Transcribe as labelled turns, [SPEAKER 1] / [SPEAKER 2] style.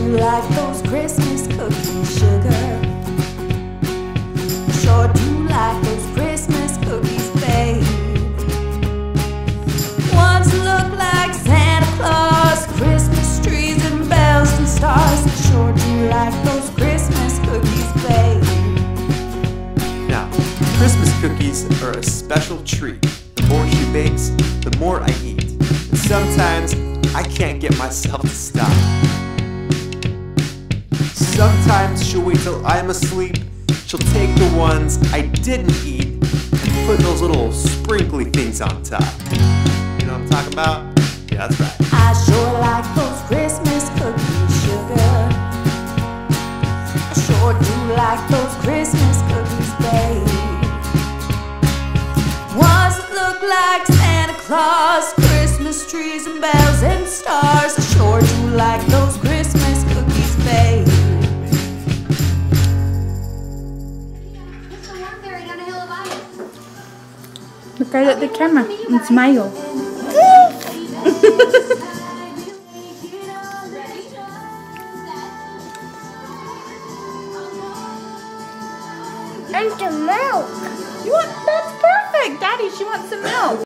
[SPEAKER 1] do like those Christmas cookies, sugar. I sure do like those Christmas cookies, babe. Ones look like Santa Claus, Christmas trees and bells and stars. I sure do like those Christmas cookies, babe.
[SPEAKER 2] Now, Christmas cookies are a special treat. The more she bakes, the more I eat. And sometimes I can't get myself to stop. Sometimes she'll wait till I'm asleep. She'll take the ones I didn't eat and put those little sprinkly things on top. You know what I'm talking about? Yeah, that's right.
[SPEAKER 1] I sure like those Christmas cookies, sugar. I sure do like those Christmas cookies, babe. Ones that look like Santa Claus, Christmas trees and bells and stars. I sure do like those Christmas cookies, babe.
[SPEAKER 3] Look right at the camera and smile.
[SPEAKER 4] And some milk.
[SPEAKER 3] That's perfect, Daddy. She wants some milk.